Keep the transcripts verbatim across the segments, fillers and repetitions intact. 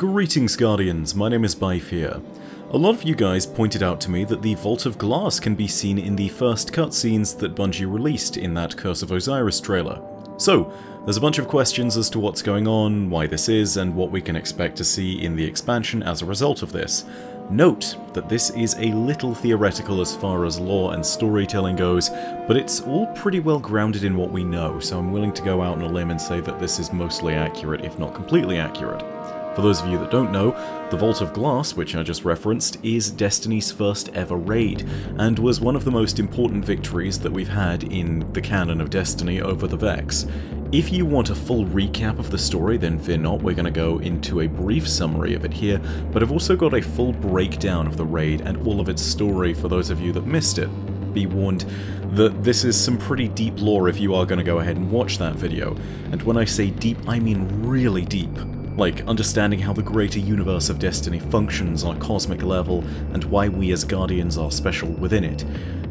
Greetings Guardians, my name is Bife here. A lot of you guys pointed out to me that the Vault of Glass can be seen in the first cutscenes that Bungie released in that Curse of Osiris trailer. So, there's a bunch of questions as to what's going on, why this is, and what we can expect to see in the expansion as a result of this. Note that this is a little theoretical as far as lore and storytelling goes, but it's all pretty well grounded in what we know, so I'm willing to go out on a limb and say that this is mostly accurate, if not completely accurate. For those of you that don't know, the Vault of Glass, which I just referenced, is Destiny's first ever raid, and was one of the most important victories that we've had in the canon of Destiny over the Vex. If you want a full recap of the story, then fear not, we're going to go into a brief summary of it here, but I've also got a full breakdown of the raid and all of its story for those of you that missed it. Be warned that this is some pretty deep lore if you are going to go ahead and watch that video, and when I say deep, I mean really deep. Like, understanding how the greater universe of Destiny functions on a cosmic level, and why we as Guardians are special within it.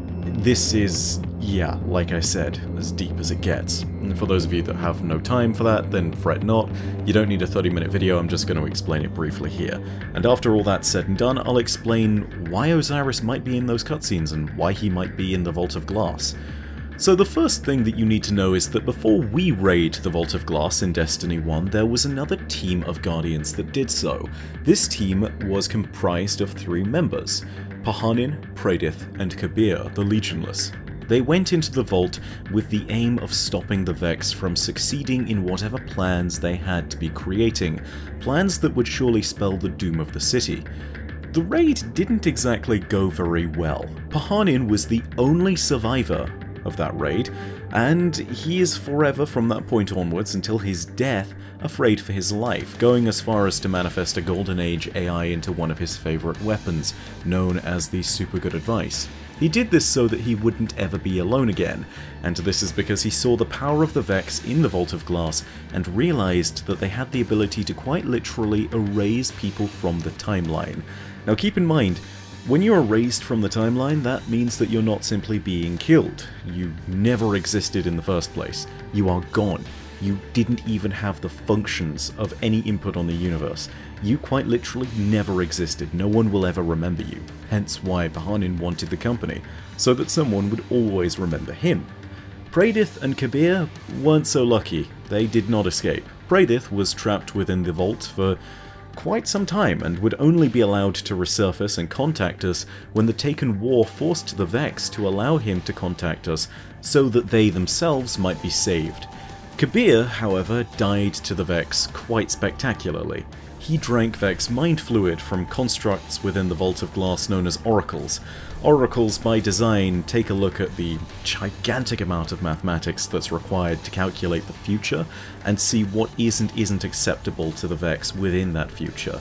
This is, yeah, like I said, as deep as it gets. And for those of you that have no time for that, then fret not. You don't need a thirty minute video, I'm just going to explain it briefly here. And after all that's said and done, I'll explain why Osiris might be in those cutscenes, and why he might be in the Vault of Glass. So the first thing that you need to know is that before we raid the Vault of Glass in Destiny one, there was another team of Guardians that did so. This team was comprised of three members: Pahanin, Praedith, and Kabir, the Legionless. They went into the Vault with the aim of stopping the Vex from succeeding in whatever plans they had to be creating, plans that would surely spell the doom of the city. The raid didn't exactly go very well. Pahanin was the only survivor of that raid, and he is forever from that point onwards until his death afraid for his life, going as far as to manifest a Golden Age A I into one of his favourite weapons, known as the Super Good Advice. He did this so that he wouldn't ever be alone again, and this is because he saw the power of the Vex in the Vault of Glass and realised that they had the ability to quite literally erase people from the timeline. Now keep in mind, when you are erased from the timeline, that means that you're not simply being killed. You never existed in the first place. You are gone. You didn't even have the functions of any input on the universe. You quite literally never existed. No one will ever remember you. Hence why Pahanin wanted the company, so that someone would always remember him. Praedith and Kabir weren't so lucky. They did not escape. Praedith was trapped within the vault for quite some time, and would only be allowed to resurface and contact us when the Taken War forced the Vex to allow him to contact us so that they themselves might be saved. Kabir, however, died to the Vex quite spectacularly. He drank Vex mind fluid from constructs within the Vault of Glass known as oracles. Oracles, by design, take a look at the gigantic amount of mathematics that's required to calculate the future, and see what is and isn't acceptable to the Vex within that future.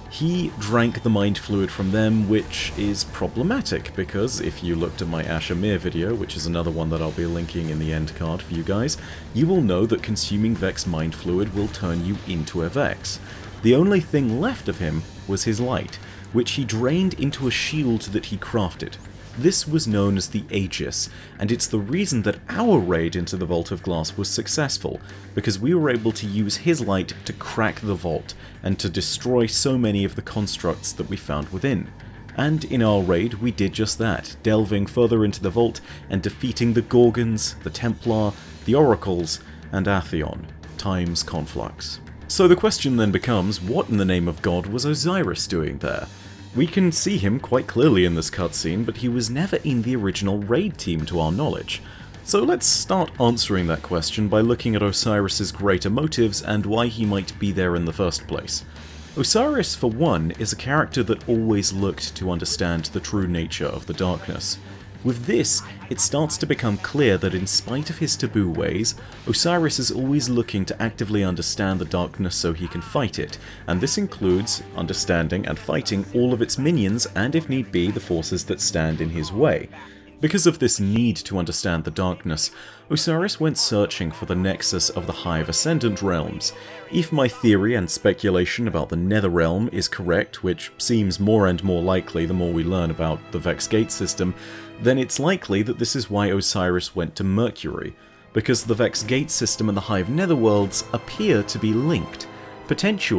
He drank the mind fluid from them, which is problematic, because if you looked at my Ashamir video, which is another one that I'll be linking in the end card for you guys, you will know that consuming Vex mind fluid will turn you into a Vex. The only thing left of him was his light, which he drained into a shield that he crafted. This was known as the Aegis, and it's the reason that our raid into the Vault of Glass was successful, because we were able to use his light to crack the vault, and to destroy so many of the constructs that we found within. And in our raid we did just that, delving further into the vault and defeating the Gorgons, the Templar, the Oracles, and Atheon, times Conflux. So the question then becomes, what in the name of God was Osiris doing there? We can see him quite clearly in this cutscene, but he was never in the original raid team to our knowledge. So let's start answering that question by looking at Osiris's greater motives and why he might be there in the first place. Osiris, for one, is a character that always looked to understand the true nature of the darkness. With this, it starts to become clear that in spite of his taboo ways, Osiris is always looking to actively understand the darkness so he can fight it, and this includes understanding and fighting all of its minions and, if need be, the forces that stand in his way. Because of this need to understand the darkness, Osiris went searching for the nexus of the Hive Ascendant realms. If my theory and speculation about the Nether Realm is correct, which seems more and more likely the more we learn about the Vex Gate system, then it's likely that this is why Osiris went to Mercury, because the Vex Gate system and the Hive Netherworlds appear to be linked. Potentially,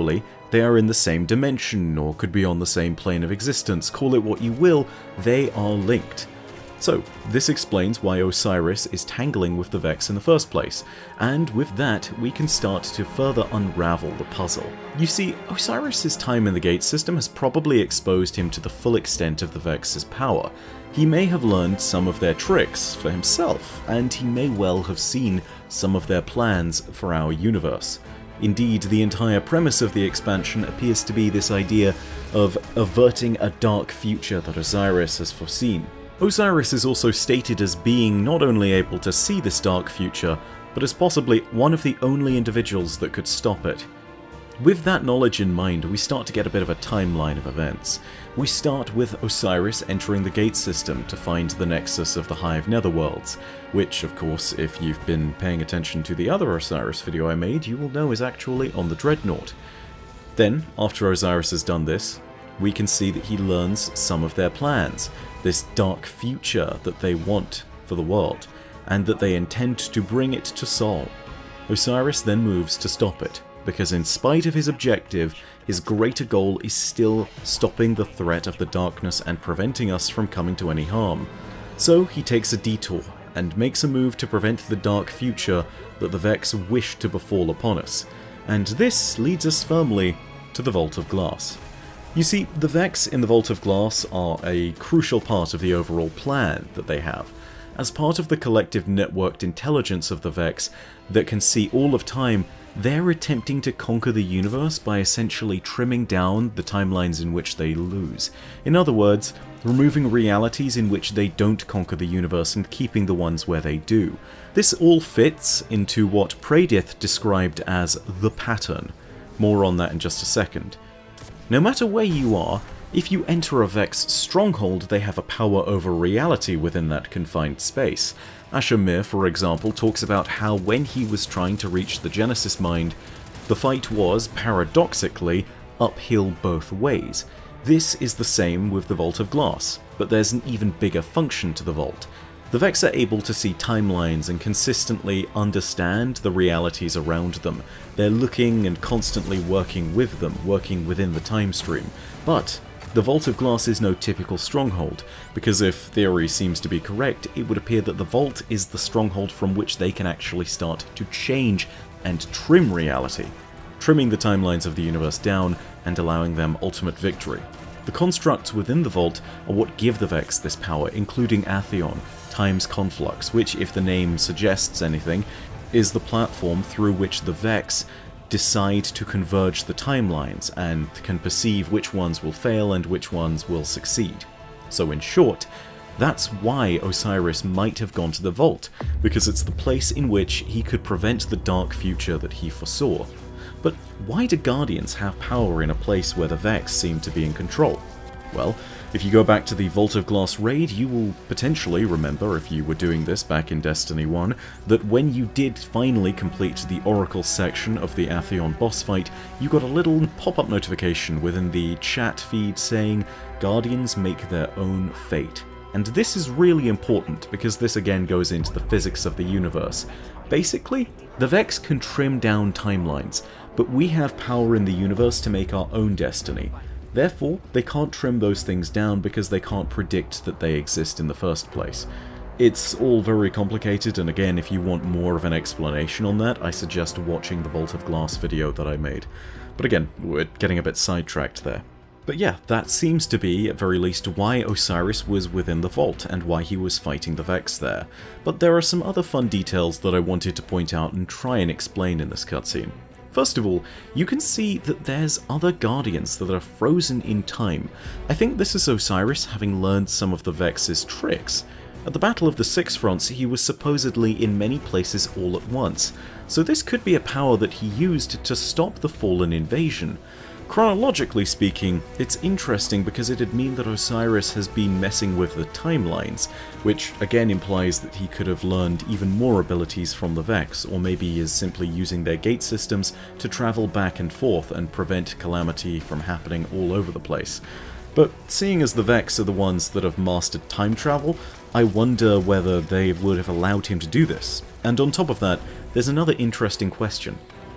They are in the same dimension, or could be on the same plane of existence, call it what you will, they are linked. So, this explains why Osiris is tangling with the Vex in the first place, and with that, we can start to further unravel the puzzle. You see, Osiris's time in the Gate system has probably exposed him to the full extent of the Vex's power. He may have learned some of their tricks for himself, and he may well have seen some of their plans for our universe. Indeed, the entire premise of the expansion appears to be this idea of averting a dark future that Osiris has foreseen. Osiris is also stated as being not only able to see this dark future, but as possibly one of the only individuals that could stop it. With that knowledge in mind, we start to get a bit of a timeline of events. We start with Osiris entering the Gate system to find the nexus of the Hive Netherworlds, which, of course, if you've been paying attention to the other Osiris video I made, you will know is actually on the Dreadnought. Then, after Osiris has done this, we can see that he learns some of their plans, this dark future that they want for the world, and that they intend to bring it to Sol. Osiris then moves to stop it, because in spite of his objective, his greater goal is still stopping the threat of the darkness and preventing us from coming to any harm. So he takes a detour, and makes a move to prevent the dark future that the Vex wish to befall upon us, and this leads us firmly to the Vault of Glass. You see, the Vex in the Vault of Glass are a crucial part of the overall plan that they have. As part of the collective networked intelligence of the Vex that can see all of time, they're attempting to conquer the universe by essentially trimming down the timelines in which they lose. In other words, removing realities in which they don't conquer the universe and keeping the ones where they do. This all fits into what Pradith described as the pattern. More on that in just a second. No matter where you are, if you enter a Vex stronghold, they have a power over reality within that confined space. Asher, for example, talks about how when he was trying to reach the Genesis Mind, the fight was, paradoxically, uphill both ways. This is the same with the Vault of Glass, but there's an even bigger function to the Vault. The Vex are able to see timelines and consistently understand the realities around them. They're looking and constantly working with them, working within the time stream. But the Vault of Glass is no typical stronghold, because if theory seems to be correct, it would appear that the Vault is the stronghold from which they can actually start to change and trim reality, trimming the timelines of the universe down and allowing them ultimate victory. The constructs within the Vault are what give the Vex this power, including Atheon, Time's Conflux, which, if the name suggests anything, is the platform through which the Vex decide to converge the timelines and can perceive which ones will fail and which ones will succeed. So in short, that's why Osiris might have gone to the Vault, because it's the place in which he could prevent the dark future that he foresaw. But why do Guardians have power in a place where the Vex seem to be in control? Well, if you go back to the Vault of Glass raid, you will potentially remember, if you were doing this back in Destiny one, that when you did finally complete the Oracle section of the Atheon boss fight, you got a little pop-up notification within the chat feed saying, Guardians make their own fate. And this is really important, because this again goes into the physics of the universe. Basically, the Vex can trim down timelines, but we have power in the universe to make our own destiny. Therefore, they can't trim those things down because they can't predict that they exist in the first place. It's all very complicated, and again, if you want more of an explanation on that, I suggest watching the Vault of Glass video that I made. But again, we're getting a bit sidetracked there. But yeah, that seems to be, at very least, why Osiris was within the Vault, and why he was fighting the Vex there. But there are some other fun details that I wanted to point out and try and explain in this cutscene. First of all, you can see that there's other Guardians that are frozen in time. I think this is Osiris having learned some of the Vex's tricks. At the Battle of the Six Fronts, he was supposedly in many places all at once, so this could be a power that he used to stop the Fallen invasion. Chronologically speaking, it's interesting because it'd mean that Osiris has been messing with the timelines, which again implies that he could have learned even more abilities from the Vex, or maybe he is simply using their gate systems to travel back and forth and prevent calamity from happening all over the place. But seeing as the Vex are the ones that have mastered time travel, I wonder whether they would have allowed him to do this. And on top of that, there's another interesting question.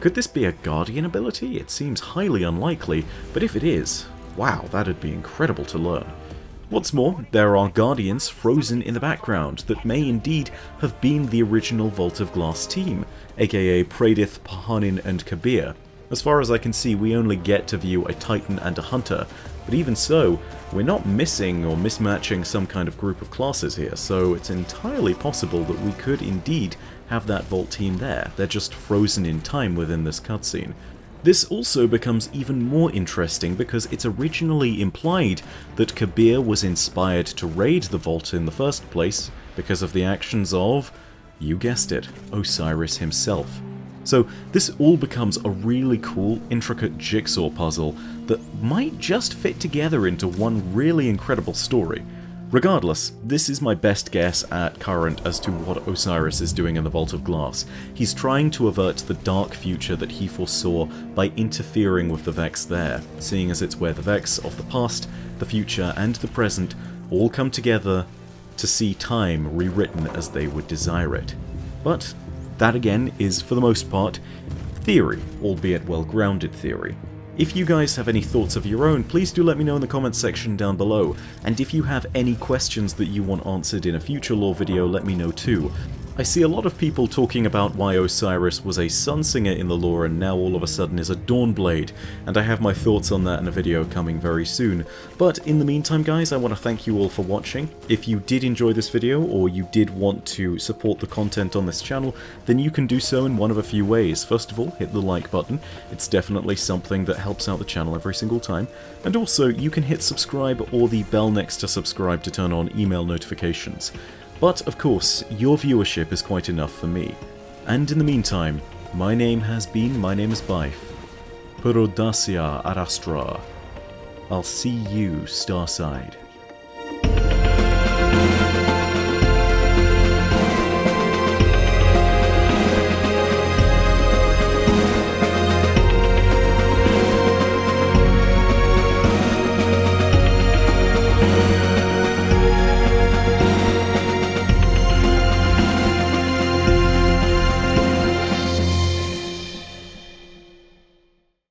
Could this be a Guardian ability? It seems highly unlikely, but if it is, wow, that'd be incredible to learn. What's more, there are Guardians frozen in the background that may indeed have been the original Vault of Glass team, aka Pradith, Pahanin and Kabir. As far as I can see, we only get to view a Titan and a Hunter, but even so, we're not missing or mismatching some kind of group of classes here, so it's entirely possible that we could indeed have that Vault team there. They're just frozen in time within this cutscene. This also becomes even more interesting because it's originally implied that Kabir was inspired to raid the Vault in the first place because of the actions of, you guessed it, Osiris himself. So this all becomes a really cool, intricate jigsaw puzzle that might just fit together into one really incredible story. Regardless, this is my best guess at current as to what Osiris is doing in the Vault of Glass. He's trying to avert the dark future that he foresaw by interfering with the Vex there, seeing as it's where the Vex of the past, the future, and the present all come together to see time rewritten as they would desire it. But that again is, for the most part, theory, albeit well-grounded theory. If you guys have any thoughts of your own, please do let me know in the comments section down below, and if you have any questions that you want answered in a future lore video, let me know too. I see a lot of people talking about why Osiris was a sun singer in the lore and now all of a sudden is a Dawnblade, and I have my thoughts on that in a video coming very soon. But in the meantime guys, I want to thank you all for watching. If you did enjoy this video, or you did want to support the content on this channel, then you can do so in one of a few ways. First of all, hit the like button. It's definitely something that helps out the channel every single time. And also, you can hit subscribe or the bell next to subscribe to turn on email notifications. But, of course, your viewership is quite enough for me. And in the meantime, my name has been, my name is Bife. Perodacia Arastra. I'll see you, Starside.